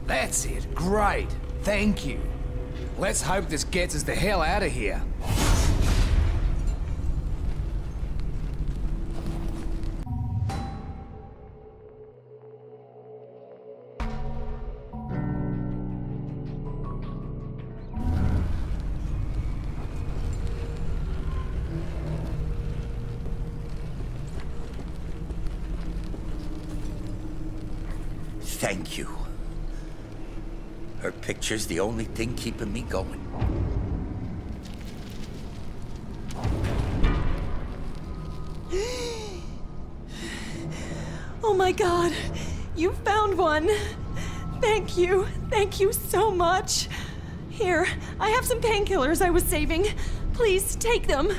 That's it. Great. Thank you. Let's hope this gets us the hell out of here. Thank you. Her picture's the only thing keeping me going. Oh my God, you found one. Thank you. Thank you so much. Here, I have some painkillers I was saving. Please take them.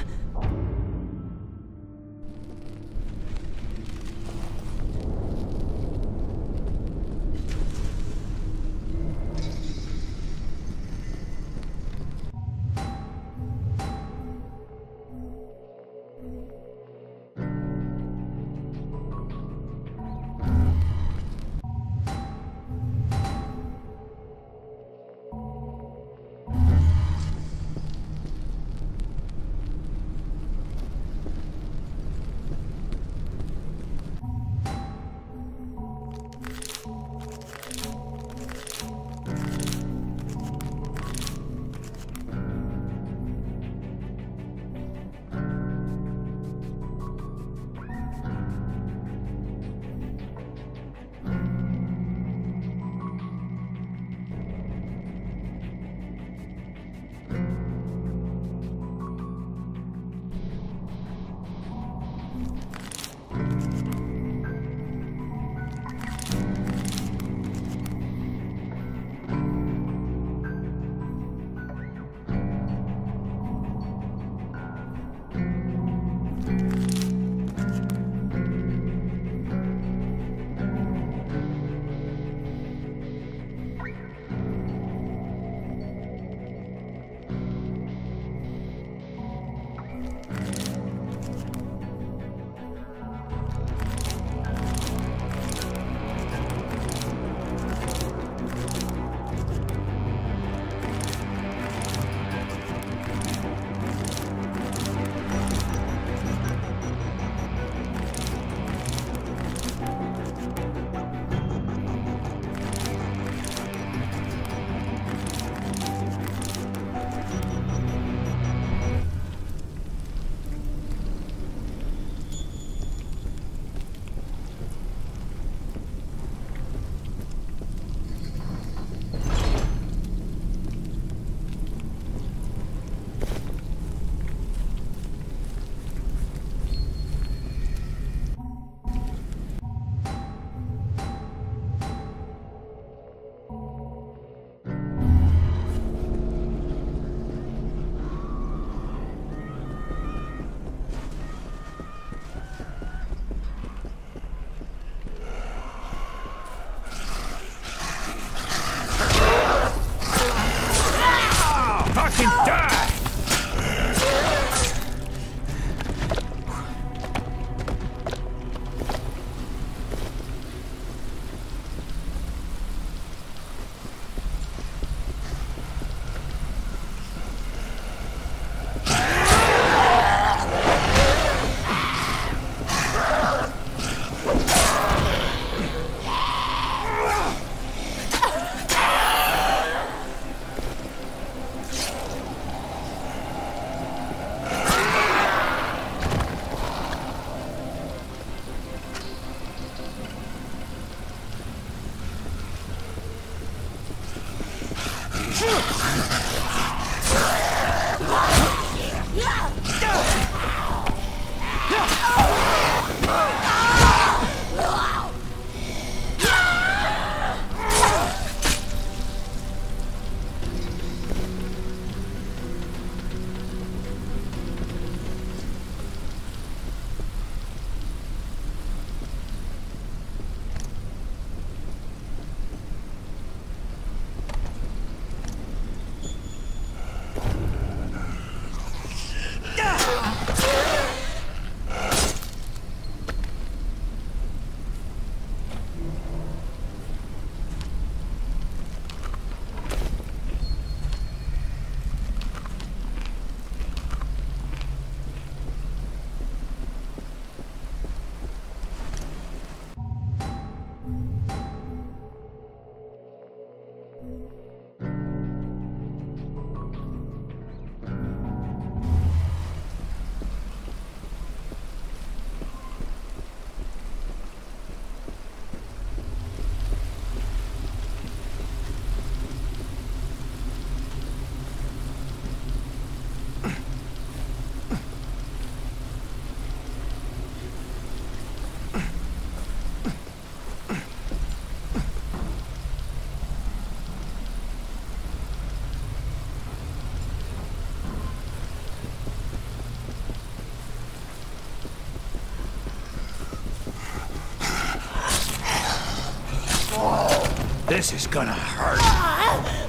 This is gonna hurt.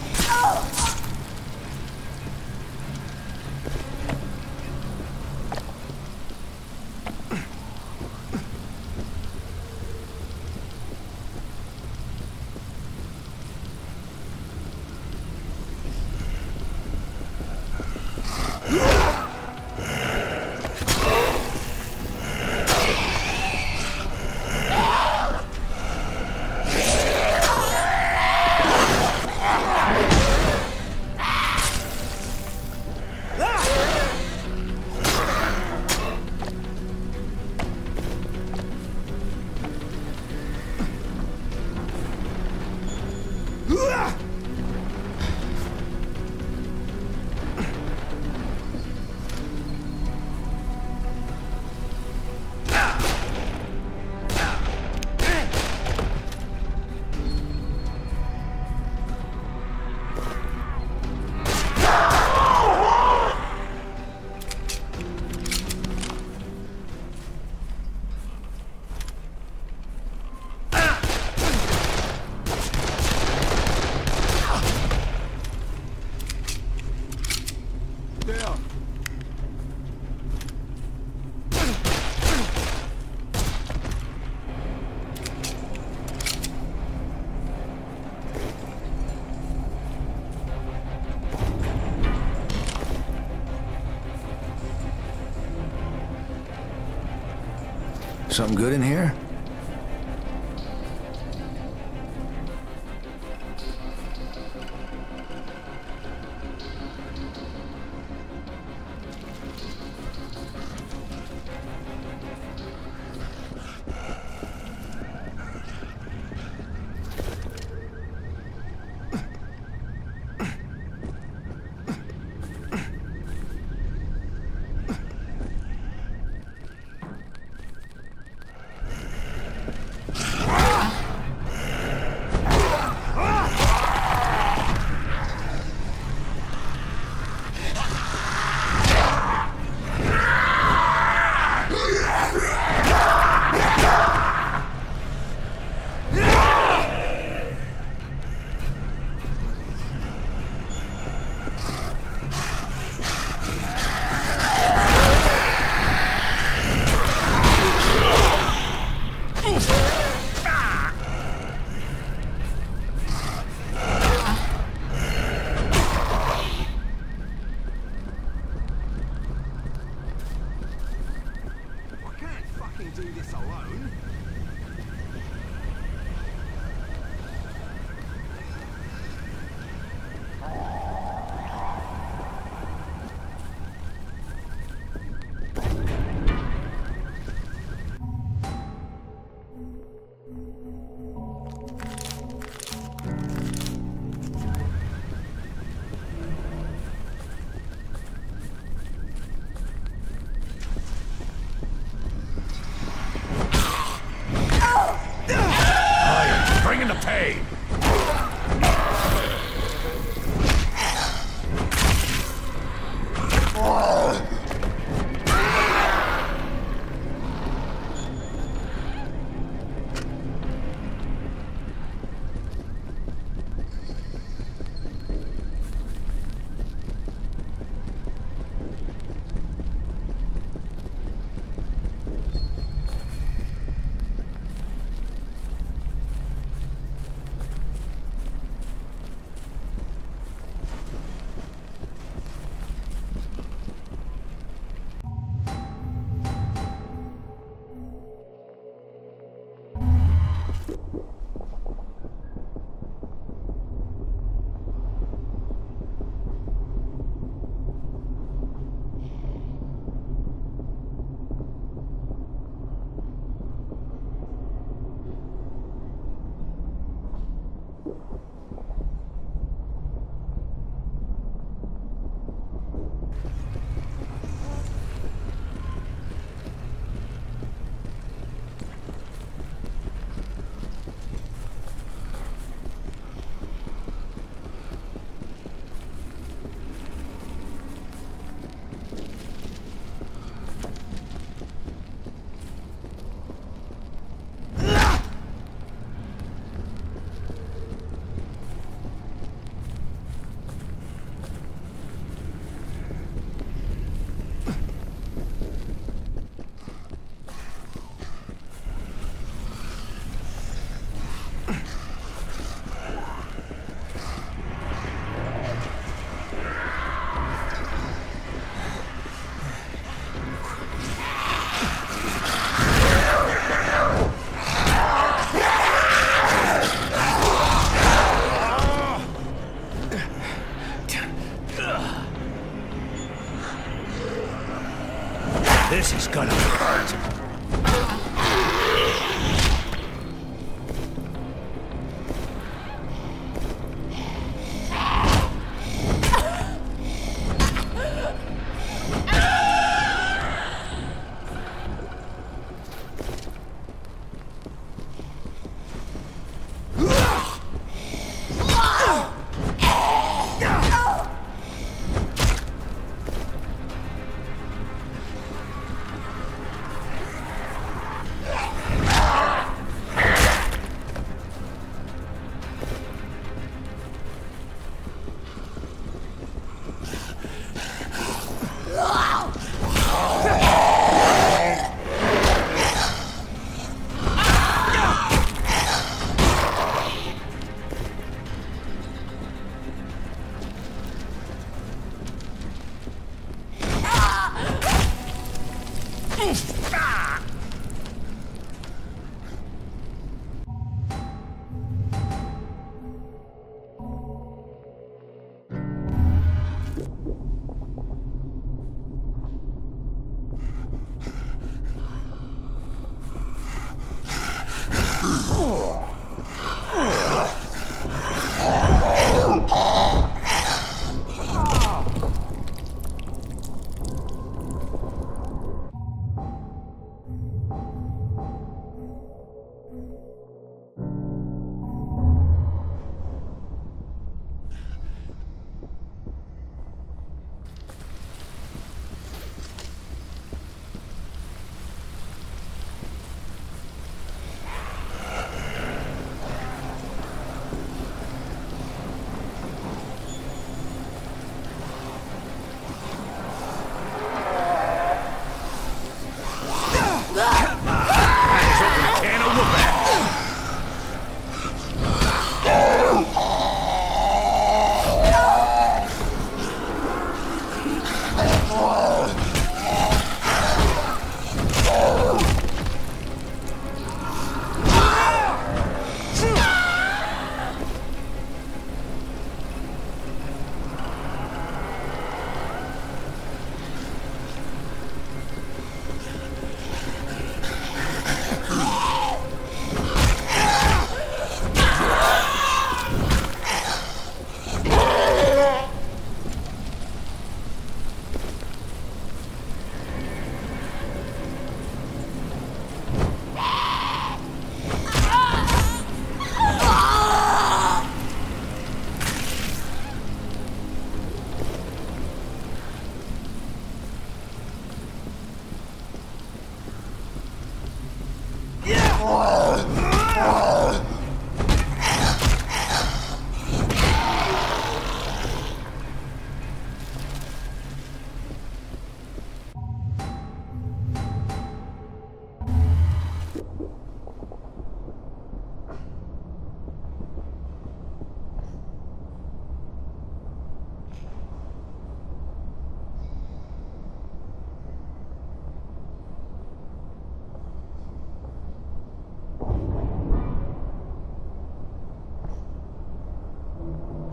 Something good in here?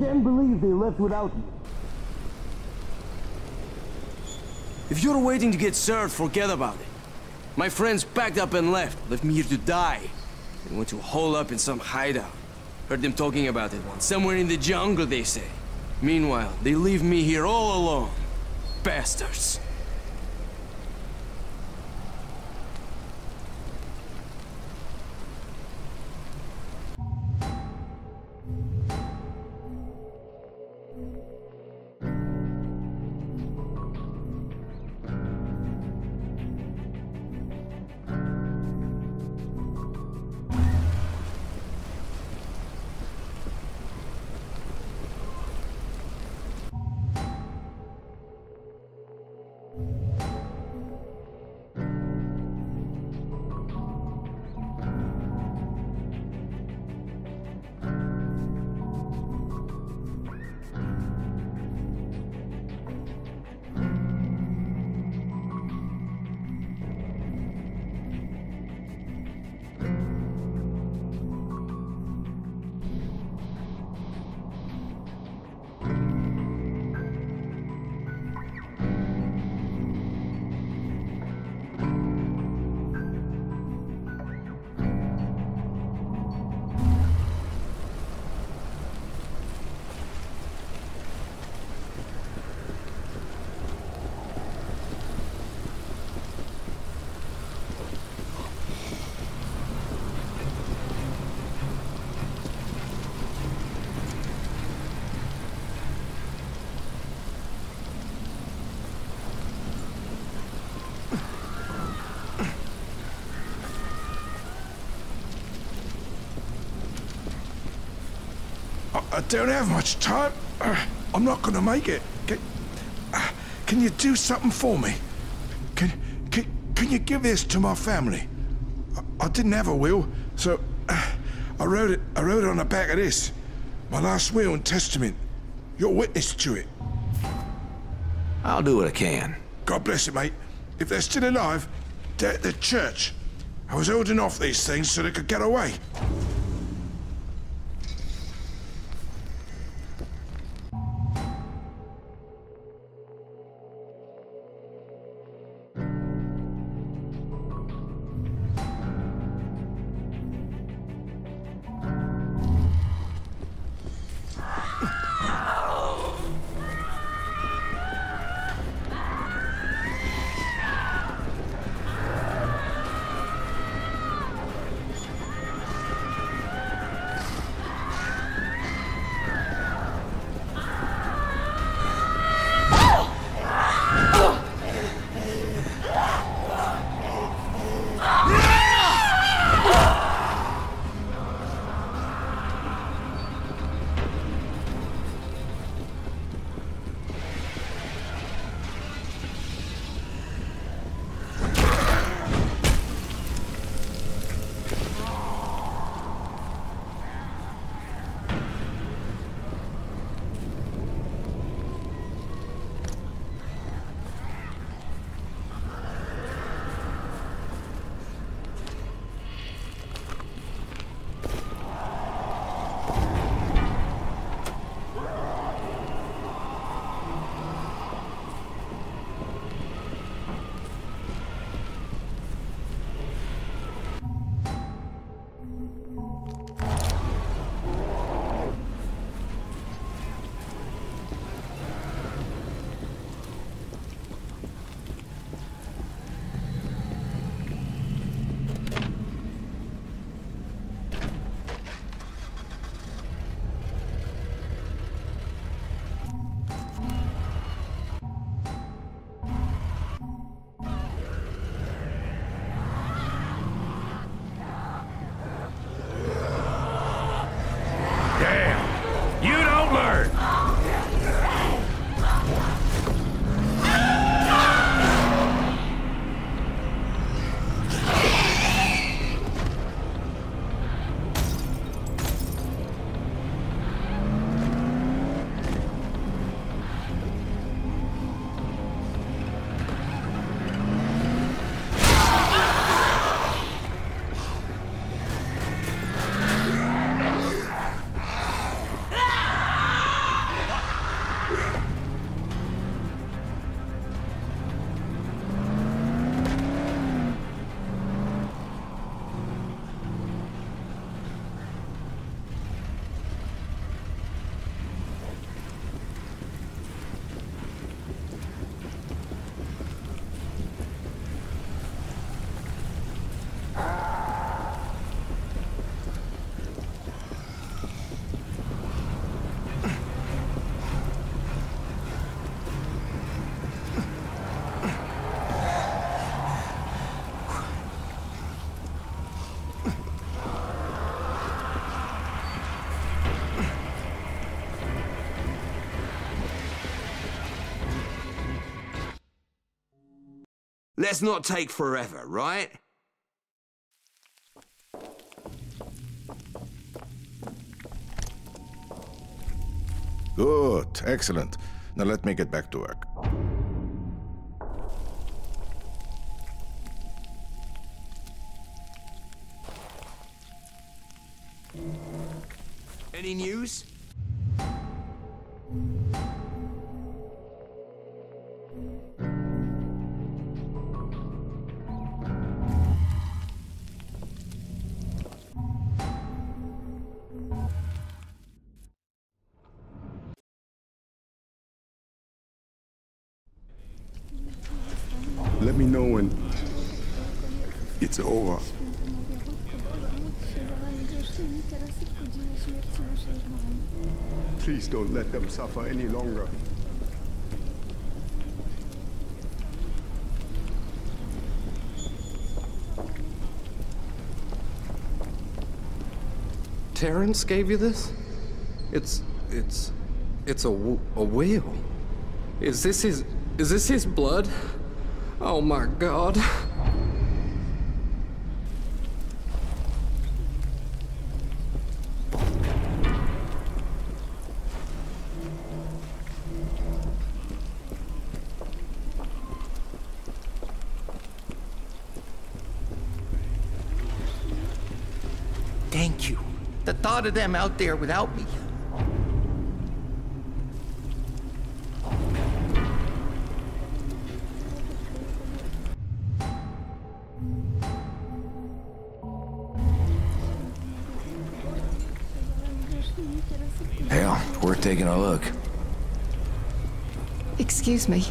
can't believe they left without me. If you're waiting to get served, forget about it. My friends packed up and left me here to die. They went to hole up in some hideout. Heard them talking about it once. Somewhere in the jungle, they say. Meanwhile, they leave me here all alone. Bastards. I don't have much time. I'm not gonna make it. Can you do something for me? Can you give this to my family? I didn't have a will, so I wrote it on the back of this. My last will and testament. You're witness to it. I'll do what I can. God bless it, mate. If they're still alive, they're at the church. I was holding off these things so they could get away. Let's not take forever, right? Good, excellent. Now let me get back to work. Any news? Let me know when it's over. Please don't let them suffer any longer. Terrence gave you this? It's a whale. Is this his blood? Oh my God. Thank you. The thought of them out there without me. Hell, worth taking a look. Excuse me.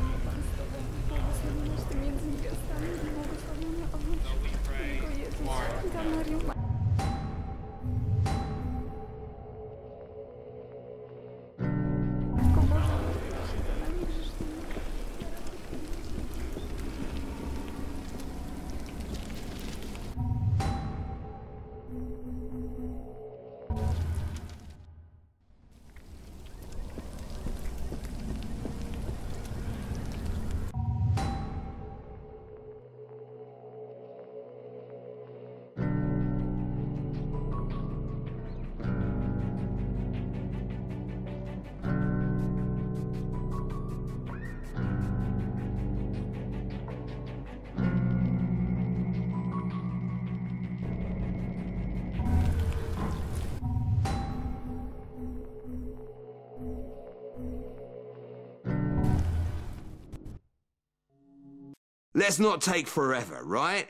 Let's not take forever, right?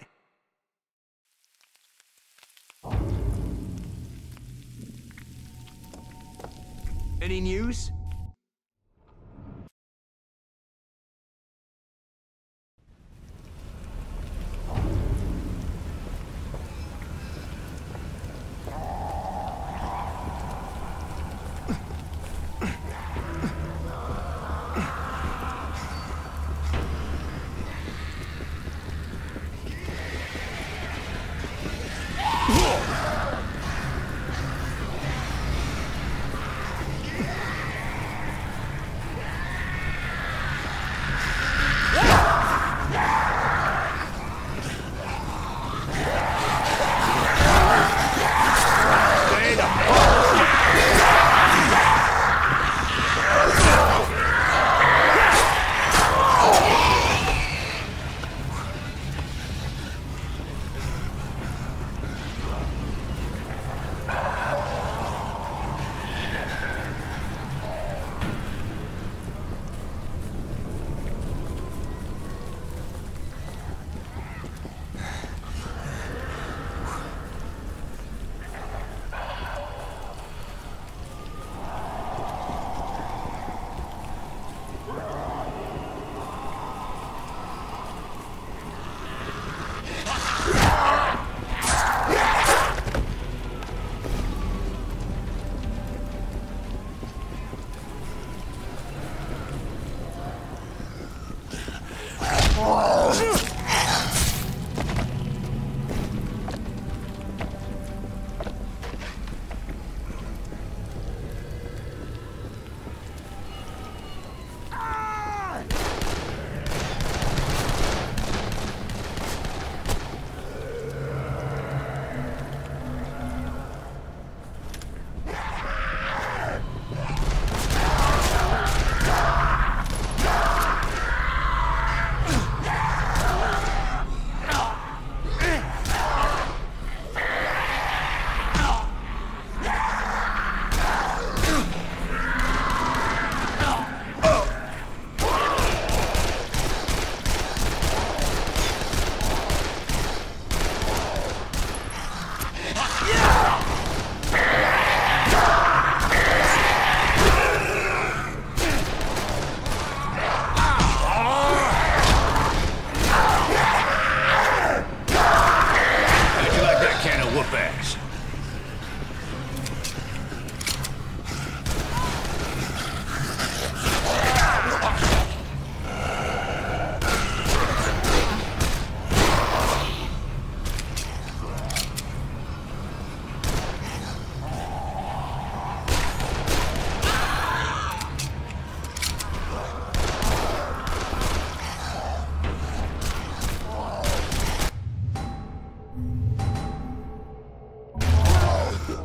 Any news?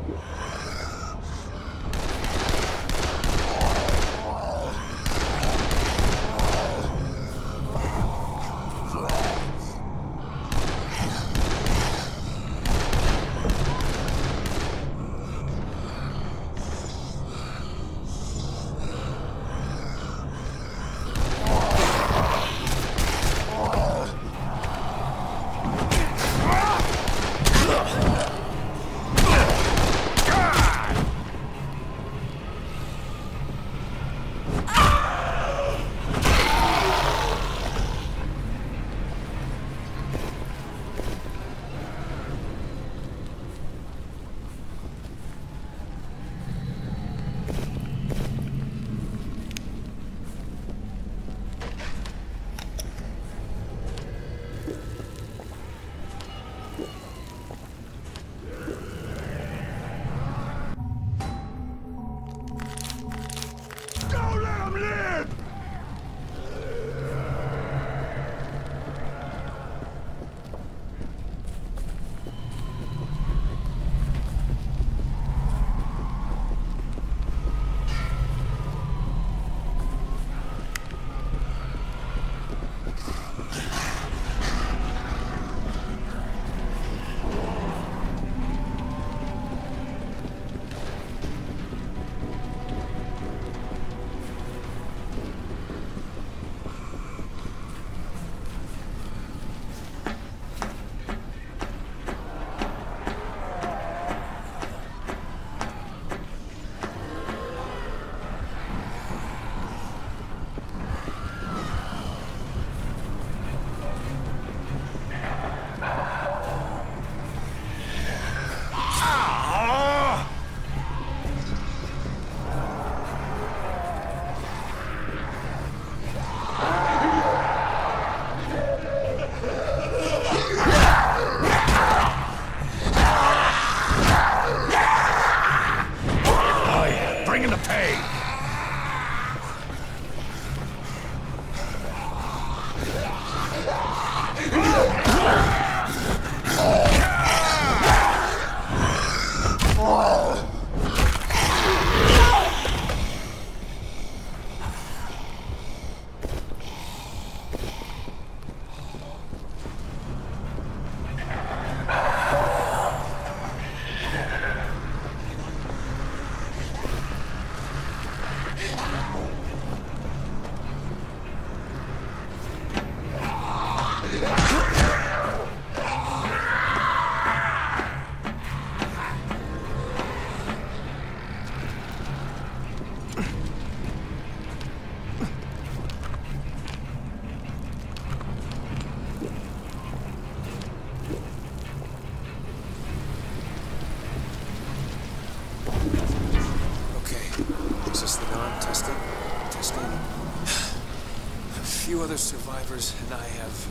Other survivors and I have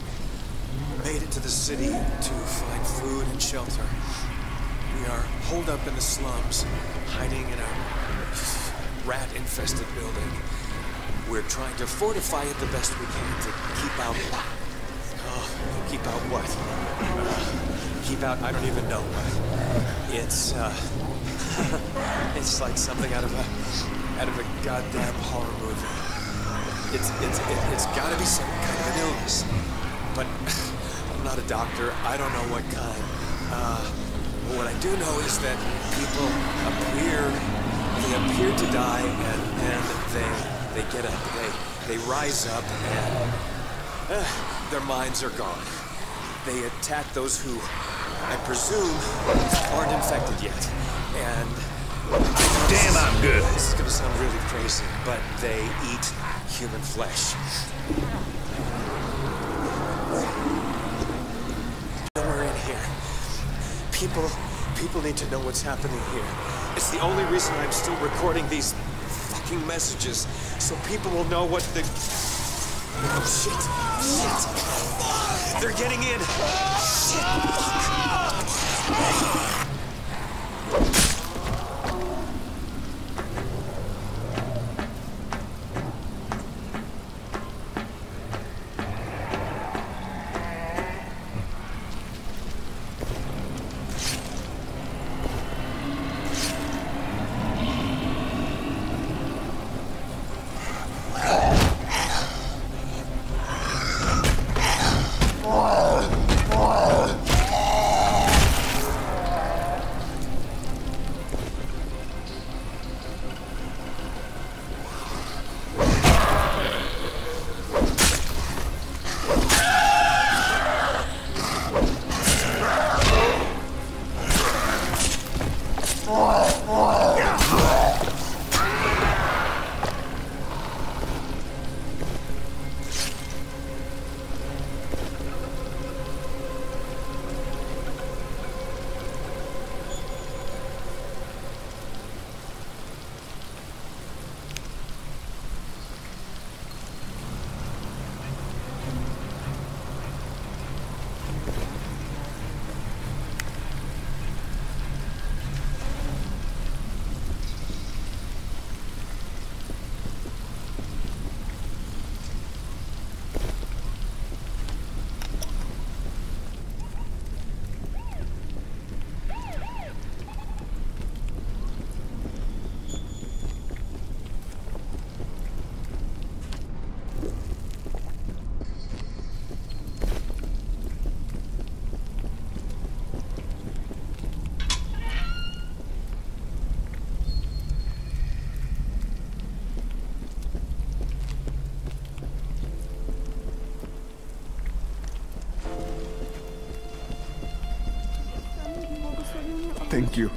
made it to the city to find food and shelter. We are holed up in the slums, hiding in a rat-infested building. We're trying to fortify it the best we can to keep out... keep out what? Keep out... I don't even know what. It's, it's like something out of a goddamn horror movie. It's gotta be some kind of an illness. But I'm not a doctor. I don't know what kind. What I do know is that people appear to die, and then they get up. They rise up, and their minds are gone. They attack those who, I presume, aren't infected yet. And damn, I'm good. This is gonna sound really crazy, but they eat human flesh. Nowhere in here. People need to know what's happening here. It's the only reason I'm still recording these fucking messages, so people will know what the... Oh, shit. Shit. They're getting in. Shit. Thank you.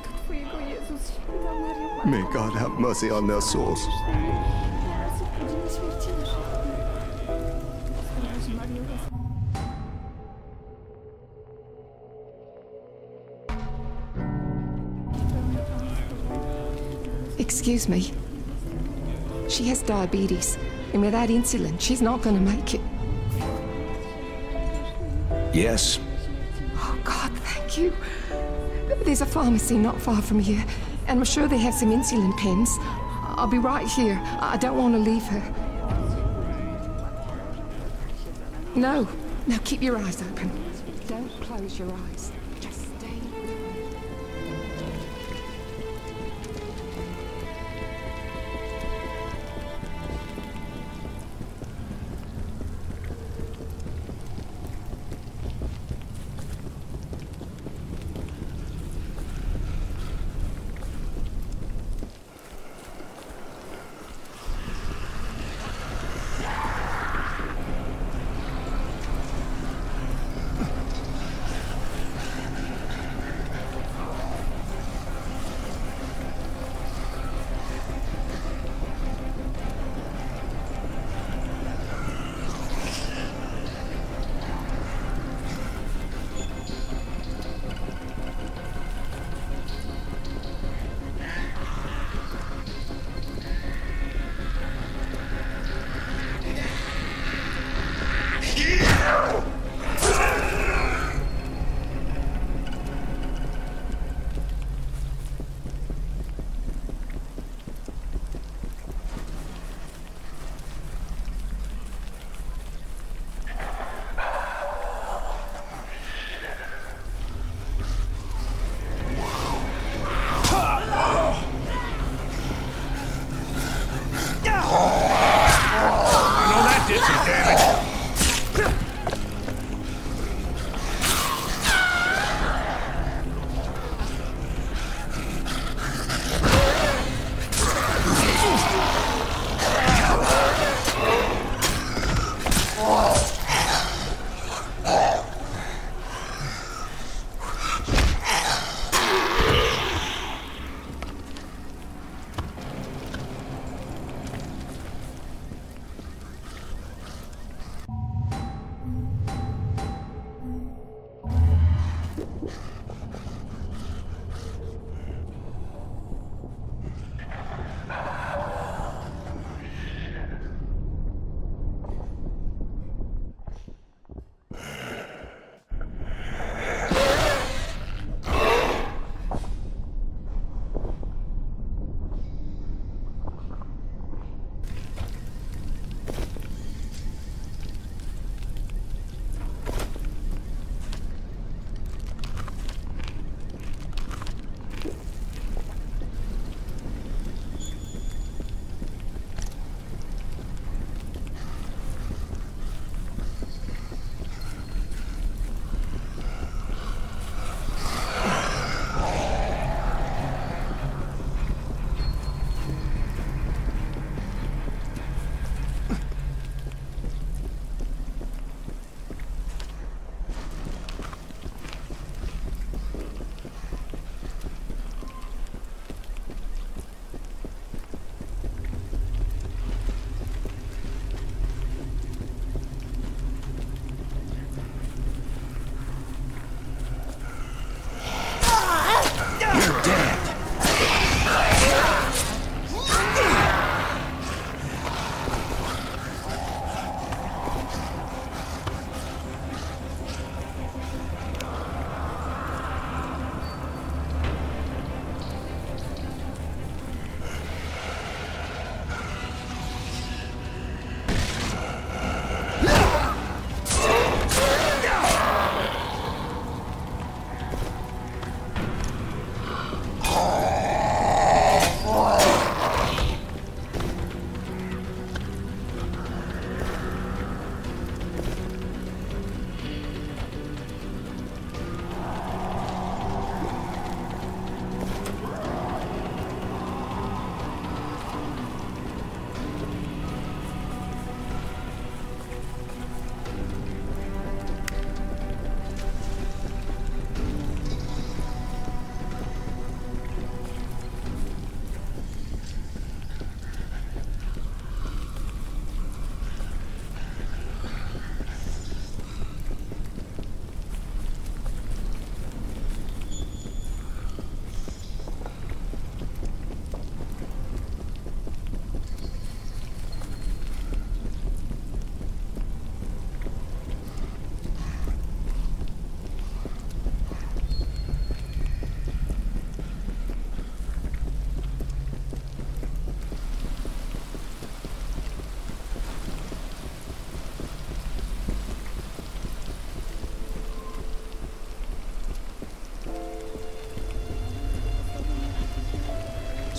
May God have mercy on their souls. Excuse me. She has diabetes, and without insulin, she's not going to make it. Yes. Oh, God, thank you. There's a pharmacy not far from here, and I'm sure they have some insulin pens. I'll be right here. I don't want to leave her. No. Now keep your eyes open. Don't close your eyes. Just stay.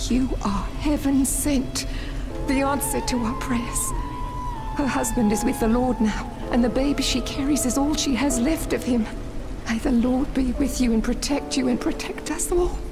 You are heaven sent, the answer to our prayers. Her husband is with the Lord now, and the baby she carries is all she has left of him. May the Lord be with you and protect us all.